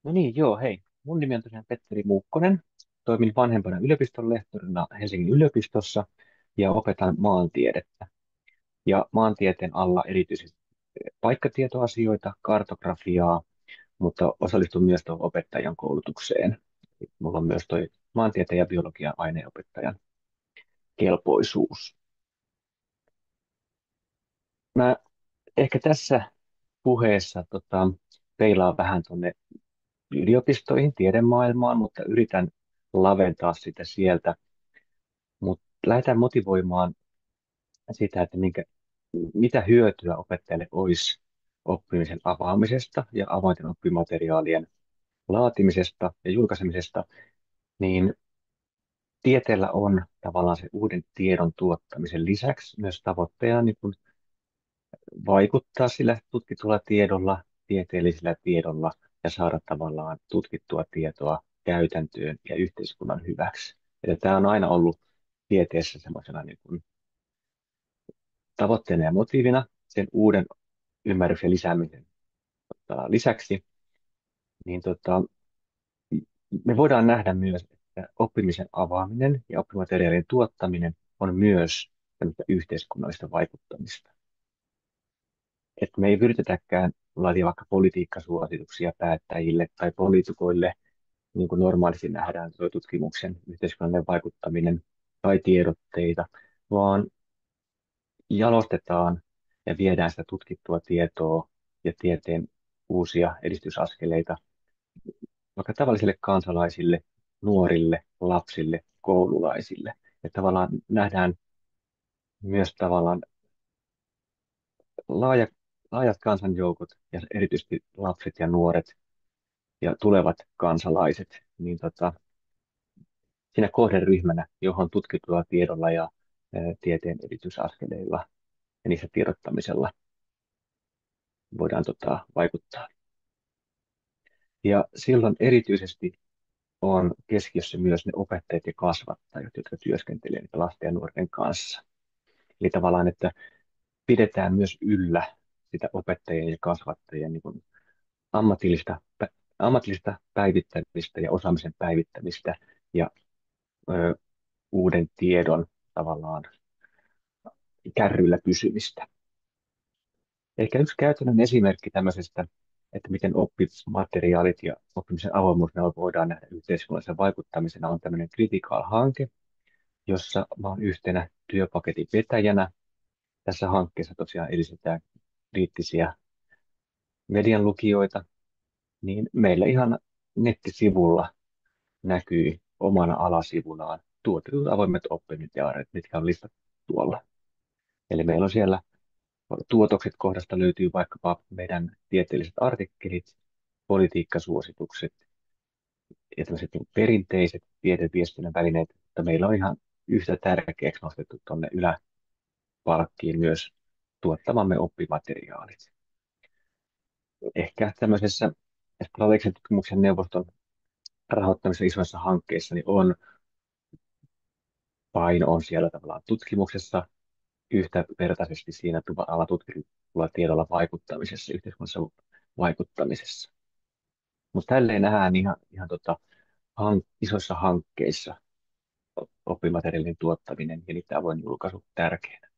No niin, joo, hei. Mun nimi on tosiaan Petteri Muukkonen. Toimin vanhempana yliopiston lehtorina Helsingin yliopistossa ja opetan maantiedettä. Ja maantieteen alla erityisesti paikkatietoasioita, kartografiaa, mutta osallistun myös tuohon opettajan koulutukseen. Mulla on myös toi maantieteen ja biologian aineenopettajan kelpoisuus. Mä ehkä tässä puheessa peilaan vähän tuonne yliopistoihin, tiedemaailmaan, mutta yritän laventaa sitä sieltä. Mutta lähdetään motivoimaan sitä, että mitä hyötyä opettajalle olisi oppimisen avaamisesta ja avointen oppimateriaalien laatimisesta ja julkaisemisesta, niin tieteellä on tavallaan se uuden tiedon tuottamisen lisäksi myös tavoitteena niin kun vaikuttaa sillä tutkitulla tiedolla, tieteellisellä tiedolla ja saada tavallaan tutkittua tietoa käytäntöön ja yhteiskunnan hyväksi. Eli tämä on aina ollut tieteessä semmoisena niin kuin tavoitteena ja motiivina sen uuden ymmärryksen lisäämisen lisäksi, niin me voidaan nähdä myös, että oppimisen avaaminen ja oppimateriaalien tuottaminen on myös tämmöistä yhteiskunnallista vaikuttamista. Että me ei yritetäkään laatia vaikka politiikkasuosituksia päättäjille tai poliitikoille, niin kuin normaalisti nähdään tuo tutkimuksen yhteiskunnallinen vaikuttaminen tai tiedotteita, vaan jalostetaan ja viedään sitä tutkittua tietoa ja tieteen uusia edistysaskeleita vaikka tavallisille kansalaisille, nuorille, lapsille, koululaisille. Ja tavallaan nähdään myös tavallaan laaja, laajat kansanjoukot ja erityisesti lapset ja nuoret ja tulevat kansalaiset, niin siinä kohderyhmänä, johon tutkitulla tiedolla ja tieteen edistysaskeleilla ja niissä tiedottamisella voidaan vaikuttaa. Ja silloin erityisesti on keskiössä myös ne opettajat ja kasvattajat, jotka työskentelevät niitä lasten ja nuorten kanssa. Eli tavallaan, että pidetään myös yllä sitä opettajien ja kasvattajien niin kuin ammatillista, ammatillista päivittämistä ja osaamisen päivittämistä ja ö, uuden tiedon tavallaan kärryillä pysymistä. Ehkä yksi käytännön esimerkki tämmöisestä, että miten oppimateriaalit ja oppimisen avoimuus ne voidaan nähdä yhteiskunnallisen vaikuttamisena, on tämmöinen Critical-hanke, jossa mä oon yhtenä työpaketin vetäjänä. Tässä hankkeessa tosiaan edistetään kriittisiä median lukijoita, niin meillä ihan nettisivulla näkyy omana alasivunaan tuotetut avoimet oppimateriaalit, mitkä on listattu tuolla. Eli meillä on siellä tuotokset kohdasta löytyy vaikkapa meidän tieteelliset artikkelit, politiikkasuositukset ja tämmöiset niin perinteiset tiedeviestinnän välineet, mutta meillä on ihan yhtä tärkeäksi nostettu tuonne yläpalkkiin myös tuottamamme oppimateriaalit. Ehkä tämmöisessä strategisen tutkimuksen neuvoston rahoittamissa isoissa hankkeissa niin paino on siellä tavallaan tutkimuksessa yhtävertaisesti siinä alalla tutkitulla tiedolla vaikuttamisessa, yhteiskunnassa vaikuttamisessa. Mutta tälleen nähdään ihan isoissa hankkeissa oppimateriaalin tuottaminen ja niitä avoin julkaisu tärkeänä.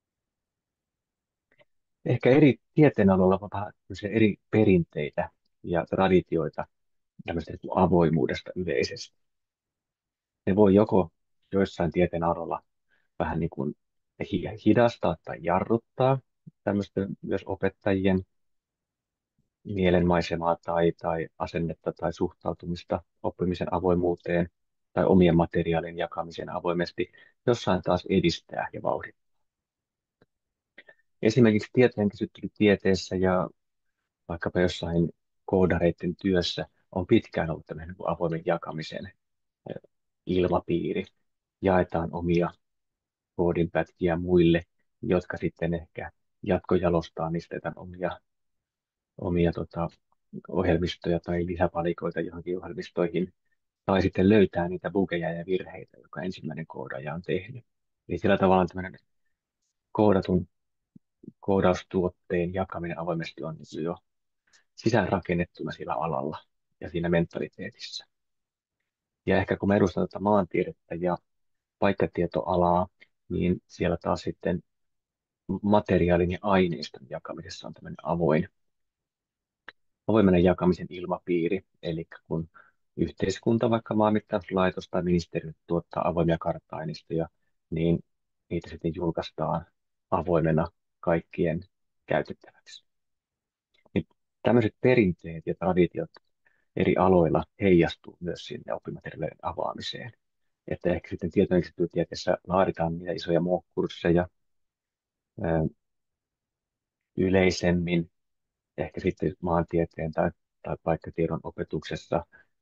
Ehkä eri tieteenaloilla on vähän eri perinteitä ja traditioita tämmöistä niin kuin avoimuudesta yleisesti. Ne voi joko joissain tieteenaloilla vähän niin kuin hidastaa tai jarruttaa tämmöistä myös opettajien mielenmaisemaa tai asennetta tai suhtautumista oppimisen avoimuuteen tai omien materiaalien jakamiseen avoimesti, jossain taas edistää ja vauhdittaa. Esimerkiksi tietojen käsittelytieteessä ja vaikkapa jossain koodareiden työssä on pitkään ollut tämmöinen niin kuin avoimen jakamisen ilmapiiri. Jaetaan omia koodinpätkiä muille, jotka sitten ehkä jatkojalostaa niistä jotain omia ohjelmistoja tai lisäpalikoita johonkin ohjelmistoihin, tai sitten löytää niitä bugeja ja virheitä, joka ensimmäinen koodaaja on tehnyt. Eli sillä tavalla tämmöinen koodatun koodaustuotteen jakaminen avoimesti on niin jo sisäänrakennettuna sillä alalla. ja siinä mentaliteetissa. Ja ehkä kun mä edustan tätä maantiedettä ja paikkatietoalaa, niin siellä taas sitten materiaalin ja aineiston jakamisessa on tämmöinen avoimen jakamisen ilmapiiri. Eli kun yhteiskunta, vaikka maanmittauslaitos tai ministeriö tuottaa avoimia kartta-aineistoja, niin niitä sitten julkaistaan avoimena kaikkien käytettäväksi. Niin tämmöiset perinteet ja traditiot eri aloilla heijastuu myös sinne oppimateriaalien avaamiseen. Että ehkä sitten tietotekniikkatieteessä laaditaan niitä isoja MOOC-kursseja yleisemmin, ehkä sitten maantieteen tai paikkatiedon opetuksessa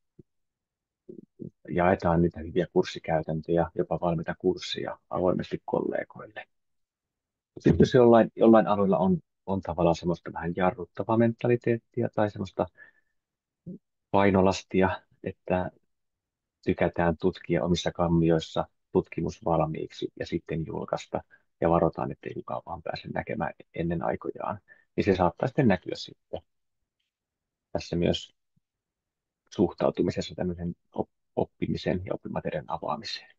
jaetaan niitä hyviä kurssikäytäntöjä, jopa valmiita kursseja avoimesti kollegoille. Sitten jos jollain aloilla on tavallaan semmoista vähän jarruttavaa mentaliteettia tai semmoista painolastia, että tykätään tutkia omissa kammioissa tutkimus valmiiksi ja sitten julkaista ja varotaan, ettei kukaan vaan pääse näkemään ennen aikojaan, niin se saattaa sitten näkyä sitten tässä myös suhtautumisessa tämmöisen oppimisen ja oppimateriaalin avaamiseen.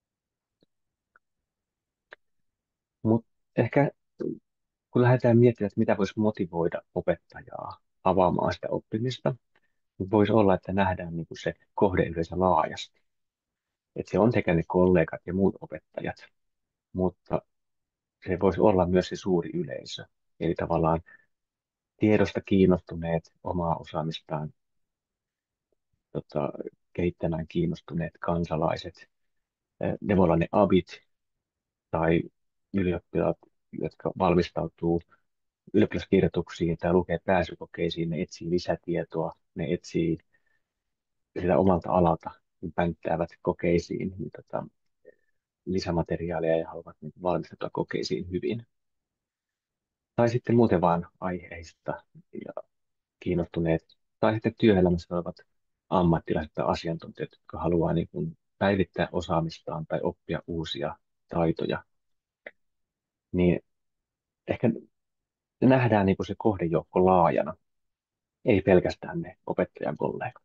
Mutta ehkä kun lähdetään miettimään, että mitä voisi motivoida opettajaa avaamaan sitä oppimista, niin voisi olla, että nähdään niin kuin se kohdeyleisö laajasti. Että se on sekä ne kollegat ja muut opettajat, mutta se voisi olla myös se suuri yleisö. Eli tavallaan tiedosta kiinnostuneet, omaa osaamistaan tota, kehittämään kiinnostuneet kansalaiset. Ne voi olla ne abit tai ylioppilaat, jotka valmistautuu ylioppilaskirjoituksiin tai lukee pääsykokeisiin, ne etsii lisätietoa, ne etsii sitä omalta alalta, niin pänttäävät kokeisiin niin lisämateriaalia ja haluavat niin valmistautua kokeisiin hyvin. Tai sitten muuten vaan aiheista ja kiinnostuneet, tai sitten työelämässä olevat ammattilaiset tai asiantuntijat, jotka haluaa niin kuin päivittää osaamistaan tai oppia uusia taitoja, niin ehkä nähdään niin kuin se kohdejoukko laajana, ei pelkästään ne opettajan kollegat.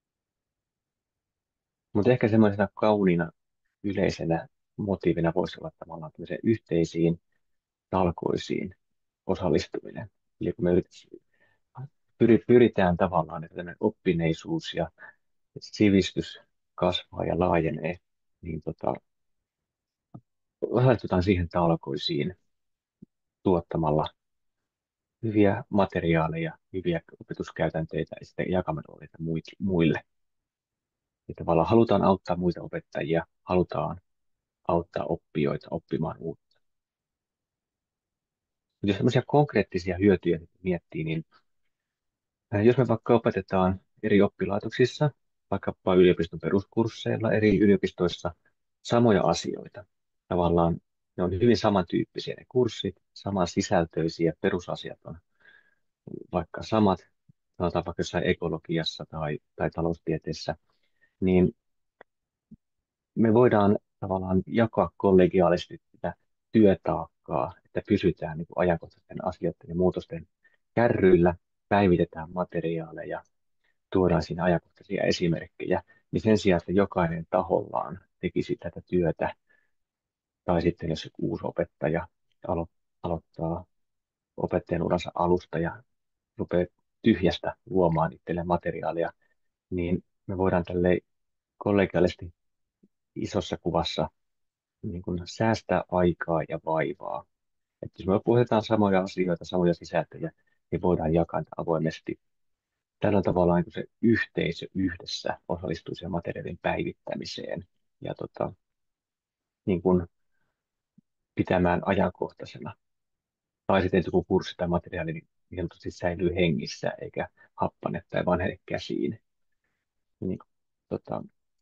Mutta ehkä semmoisena kauniina yleisenä motiivina voisi olla tavallaan tämmöiseen yhteisiin talkoisiin osallistuminen. Eli kun me pyritään tavallaan, että tämmöinen oppineisuus ja sivistys kasvaa ja laajenee, niin osallistutaan siihen talkoisiin tuottamalla hyviä materiaaleja, hyviä opetuskäytänteitä ja sitten jakamalla niitä muille. Ja tavallaan halutaan auttaa muita opettajia, halutaan auttaa oppijoita oppimaan uutta. Mutta jos tämmöisiä konkreettisia hyötyjä miettii, niin jos me vaikka opetetaan eri oppilaitoksissa, vaikkapa yliopiston peruskursseilla eri yliopistoissa samoja asioita, tavallaan ne on hyvin samantyyppisiä ne kurssit, samansisältöisiä, perusasiat on vaikka samat, sanotaan vaikka jossain ekologiassa tai taloustieteessä, niin me voidaan tavallaan jakaa kollegiaalisesti sitä työtaakkaa, että pysytään niin kuin ajankohtaisten asioiden ja muutosten kärryillä, päivitetään materiaaleja, tuodaan siinä ajankohtaisia esimerkkejä, niin sen sijaan, että jokainen tahollaan tekisi tätä työtä, tai sitten jos joku uusi opettaja aloittaa opettajan uransa alusta ja rupeaa tyhjästä luomaan itselleen materiaalia, niin me voidaan tälle kollegiaalisesti isossa kuvassa niin kuin säästää aikaa ja vaivaa. Että jos me puhutaan samoja asioita, samoja sisältöjä, niin voidaan jakaa niitä avoimesti. Tällä tavalla niin kuin se yhteisö yhdessä osallistuu siihen materiaalin päivittämiseen ja niin kuin pitämään ajankohtaisena. Tai sitten että joku kurssi tai materiaali niin sanotusti säilyy hengissä eikä happane tai vanhene käsiin. Niin, tota,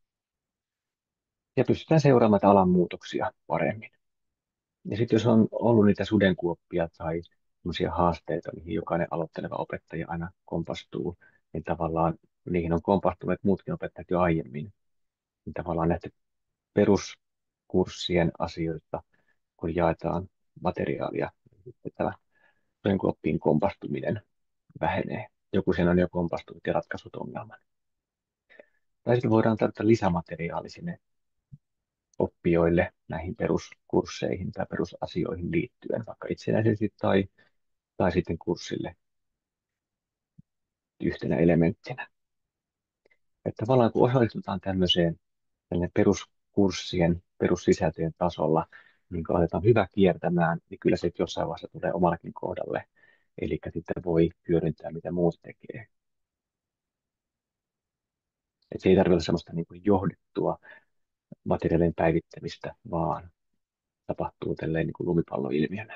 ja pystytään seuraamaan näitä alan muutoksia paremmin. Ja sitten jos on ollut niitä sudenkuoppia tai sellaisia haasteita, mihin jokainen aloitteleva opettaja aina kompastuu, niin tavallaan niihin on kompastuneet muutkin opettajat jo aiemmin. Niin tavallaan näitä peruskurssien asioita, kun jaetaan materiaalia, niin sitten tämä sudenkuoppiin kompastuminen vähenee. Joku sen on jo kompastunut ja ratkaisut ongelman. Tai sitten voidaan tarjota lisämateriaali sinne oppijoille näihin peruskursseihin tai perusasioihin liittyen, vaikka itsenäisesti tai sitten kurssille yhtenä elementtinä. Että tavallaan kun osallistutaan tämmöiseen peruskurssien, perussisältöjen tasolla, niin kun aletaan hyvä kiertämään, niin kyllä se jossain vaiheessa tulee omallekin kohdalle. Eli sitten voi hyödyntää, mitä muut tekee. Et se ei tarvitse olla semmoista niin kuin johdettua materiaalien päivittämistä, vaan tapahtuu tälleen niin kuin lumipalloilmiönä.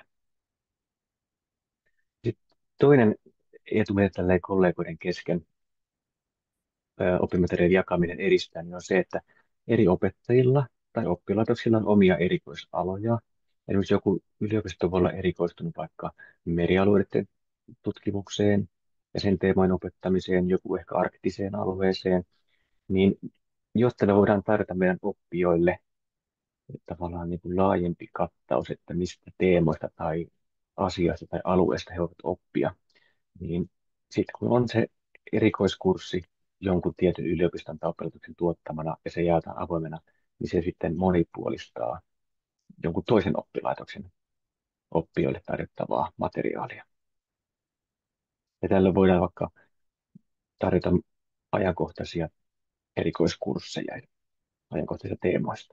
Sitten toinen etu, mitä tälleen kollegoiden kesken oppimateriaalin jakaminen edistää, niin on se, että eri opettajilla tai oppilaitoksilla on omia erikoisaloja. Esimerkiksi joku yliopisto voi olla erikoistunut vaikka merialueiden tutkimukseen ja sen teemojen opettamiseen, joku ehkä arktiseen alueeseen, niin jotta me voidaan tarjota meidän oppijoille tavallaan niin kuin laajempi kattaus, että mistä teemoista tai asioista tai alueesta he voivat oppia, niin sitten kun on se erikoiskurssi jonkun tietyn yliopiston tai oppilaitoksen tuottamana ja se jaetaan avoimena, niin se sitten monipuolistaa jonkun toisen oppilaitoksen oppijoille tarjottavaa materiaalia. Ja tällä voidaan vaikka tarjota ajankohtaisia erikoiskursseja ajankohtaisista teemoista.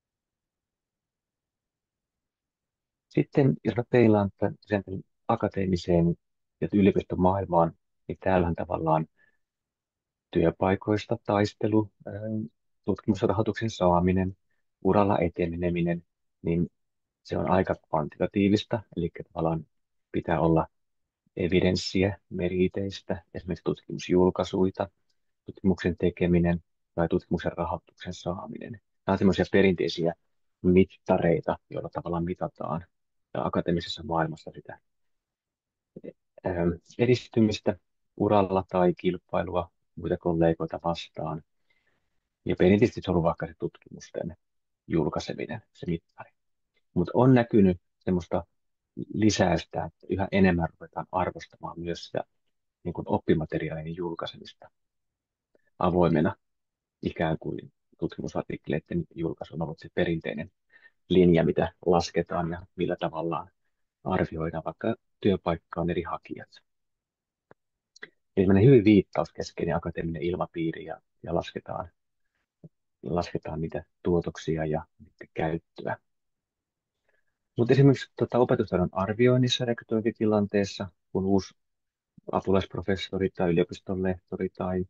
Sitten jos mä peilaan sen akateemiseen ja yliopiston maailmaan, niin täällähän tavallaan työpaikoista taistelu, tutkimusrahoituksen saaminen, uralla eteneminen, niin se on aika kvantitatiivista, eli tavallaan pitää olla evidenssiä meriteistä, esimerkiksi tutkimusjulkaisuita, tutkimuksen tekeminen tai tutkimuksen rahoituksen saaminen. Nämä on semmoisia perinteisiä mittareita, joilla tavallaan mitataan akateemisessa maailmassa sitä edistymistä uralla tai kilpailua muita kollegoita vastaan. Ja perinteisesti se on ollut vaikka se tutkimusten julkaiseminen, se mittari. Mutta on näkynyt semmoista lisäystä, että yhä enemmän ruvetaan arvostamaan myös sitä niin kuin oppimateriaalien julkaisemista avoimena, ikään kuin tutkimusartikkeleiden julkaisu on ollut se perinteinen linja, mitä lasketaan ja millä tavalla arvioidaan vaikka työpaikkaan eri hakijat. Eli tämmöinen hyvin viittauskeskeinen akateeminen ilmapiiri ja lasketaan niitä tuotoksia ja niiden käyttöä. Mutta esimerkiksi opetustaidon arvioinnissa rekrytointitilanteessa, kun uusi apulaisprofessori tai yliopiston lehtori tai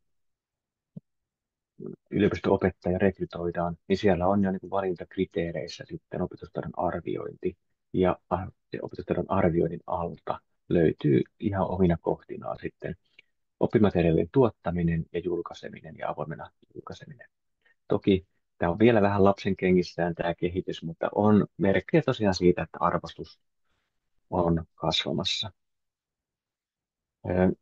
yliopisto-opettaja rekrytoidaan, niin siellä on jo niin kuin valintakriteereissä sitten opetustaidon arviointi. Ja se opetustaidon arvioinnin alta löytyy ihan omina kohtinaan sitten oppimateriaalien tuottaminen ja julkaiseminen ja avoimena julkaiseminen. Toki tämä on vielä vähän lapsen kengissään tämä kehitys, mutta on merkkejä tosiaan siitä, että arvostus on kasvamassa. Ö,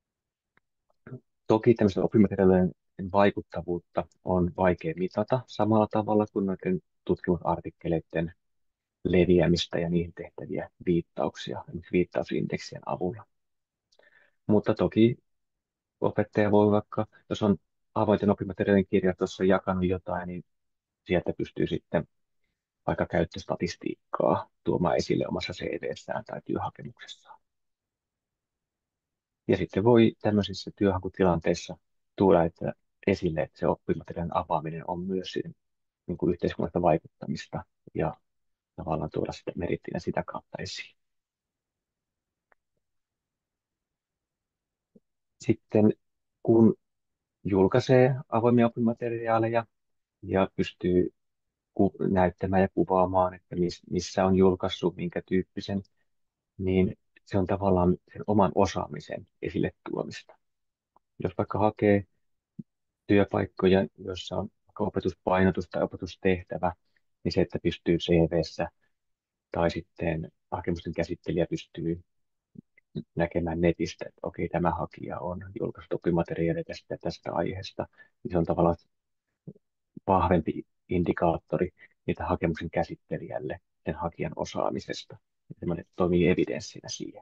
Toki tämmöisten oppimateriaalien vaikuttavuutta on vaikea mitata samalla tavalla kuin noiden tutkimusartikkeleiden leviämistä ja niihin tehtäviä viittauksia, esimerkiksi viittausindeksien avulla. Mutta toki opettaja voi vaikka, jos on avointen oppimateriaalien kirjastossa jakanut jotain, niin sieltä pystyy sitten vaikka käyttöstatistiikkaa tuomaan esille omassa CV:ssään tai työhakemuksessaan. Ja sitten voi tämmöisissä työhakutilanteissa tuoda esille, että se oppimateriaalin avaaminen on myös niin kuin yhteiskunnallista vaikuttamista ja tavallaan tuoda sitä merittinä sitä kautta esiin. Sitten kun julkaisee avoimia oppimateriaaleja ja pystyy näyttämään ja kuvaamaan, että missä on julkaissut, minkä tyyppisen, niin se on tavallaan sen oman osaamisen esille tuomista. Jos vaikka hakee työpaikkoja, joissa on vaikka opetuspainotus tai opetustehtävä, niin se, että pystyy CV:ssä tai sitten hakemusten käsittelijä pystyy näkemään netistä, että okei, tämä hakija on julkaissut oppimateriaalia tästä aiheesta, niin se on tavallaan vahvempi indikaattori niitä hakemuksen käsittelijälle sen hakijan osaamisesta. Semmoinen toimii evidenssinä siihen.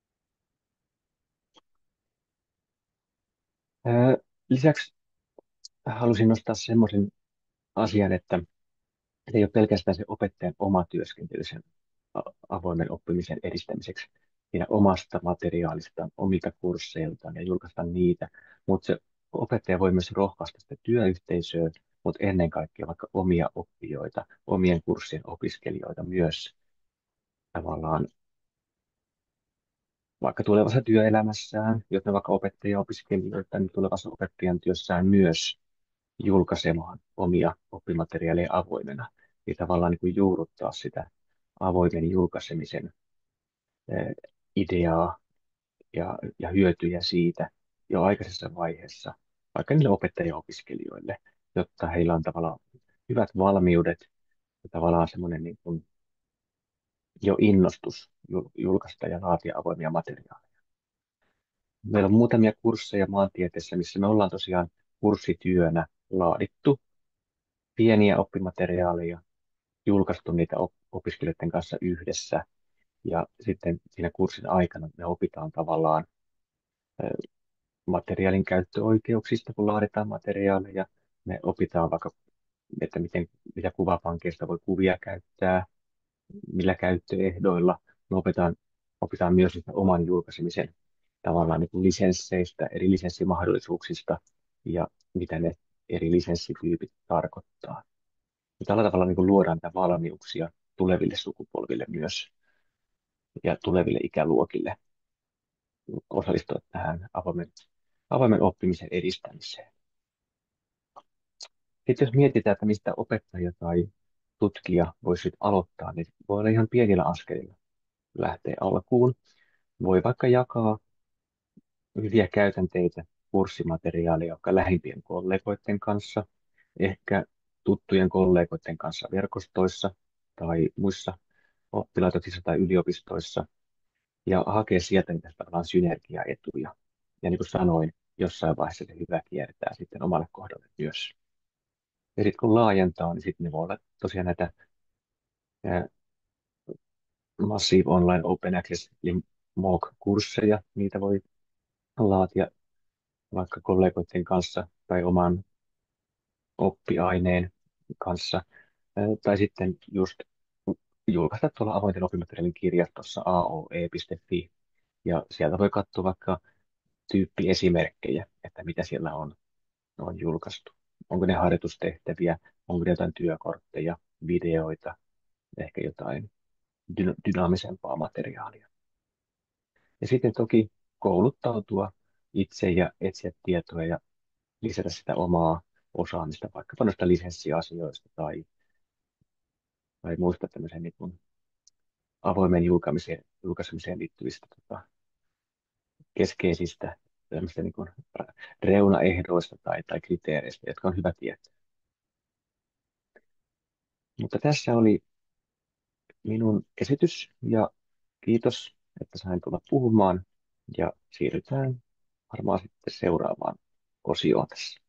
Lisäksi halusin nostaa semmoisen asian, että se ei ole pelkästään se opettajan oma työskentely sen avoimen oppimisen edistämiseksi siinä omasta materiaalistaan, omilta kursseiltaan ja julkaista niitä, mutta se opettaja voi myös rohkaista sitä työyhteisöä, mutta ennen kaikkea vaikka omia oppijoita, omien kurssien opiskelijoita myös tavallaan vaikka tulevassa työelämässään, jos ne vaikka opettaja-opiskelijoita, niin tulevassa opettajan työssään myös julkaisemaan omia oppimateriaaleja avoimena. Eli tavallaan niin kuin juurruttaa sitä avoimen julkaisemisen eh, ideaa ja hyötyjä siitä jo aikaisessa vaiheessa, vaikka niille opettaja-opiskelijoille, jotta heillä on tavallaan hyvät valmiudet ja tavallaan semmoinen niin kuin jo innostus julkaista ja laatia avoimia materiaaleja. Meillä on muutamia kursseja maantieteessä, missä me ollaan tosiaan kurssityönä laadittu pieniä oppimateriaaleja, julkaistu niitä opiskelijoiden kanssa yhdessä. Ja sitten siinä kurssin aikana me opitaan tavallaan eh, materiaalin käyttöoikeuksista, kun laaditaan materiaaleja. Me opitaan vaikka, että mitä kuvapankeista voi kuvia käyttää, millä käyttöehdoilla. Me opitaan myös niistä oman julkaisemisen tavallaan niin kuin lisensseistä, eri lisenssimahdollisuuksista ja mitä ne eri lisenssityypit tarkoittaa. Ja tällä tavalla niin kuin luodaan näitä valmiuksia tuleville sukupolville myös ja tuleville ikäluokille osallistua tähän avoimen oppimisen edistämiseen. Sitten jos mietitään, että mistä opettaja tai tutkija voisi aloittaa, niin voi olla ihan pienillä askelilla lähteä alkuun. Voi vaikka jakaa hyviä käytänteitä, kurssimateriaalia vaikka lähimpien kollegoiden kanssa, ehkä tuttujen kollegoiden kanssa verkostoissa tai muissa oppilaitoksissa tai yliopistoissa ja hakea sieltä niitä tavallaan synergiaetuja. Ja niin kuin sanoin, jossain vaiheessa se hyvä kiertää sitten omalle kohdalle myös. Ja sitten kun laajentaa, niin sitten ne voi olla tosiaan näitä ää, Massive Online Open Access eli MOOC-kursseja. Niitä voi laatia vaikka kollegoiden kanssa tai oman oppiaineen kanssa. Tai sitten just julkaista tuolla avointen oppimateriaalin kirjastossa aoe.fi. Ja sieltä voi katsoa vaikka tyyppiesimerkkejä, että mitä siellä on julkaistu. Onko ne harjoitustehtäviä, onko ne jotain työkortteja, videoita, ehkä jotain dynaamisempaa materiaalia. Ja sitten toki kouluttautua itse ja etsiä tietoa ja lisätä sitä omaa osaamista vaikkapa noista lisenssiasioista tai muista tämmöisen niin kuin avoimen julkaisemiseen liittyvistä keskeisistä tämmöistä niin kuin reunaehdoista tai kriteereistä, jotka on hyvä tietää. Mutta tässä oli minun esitys ja kiitos, että sain tulla puhumaan ja siirrytään varmaan sitten seuraavaan osioon tässä.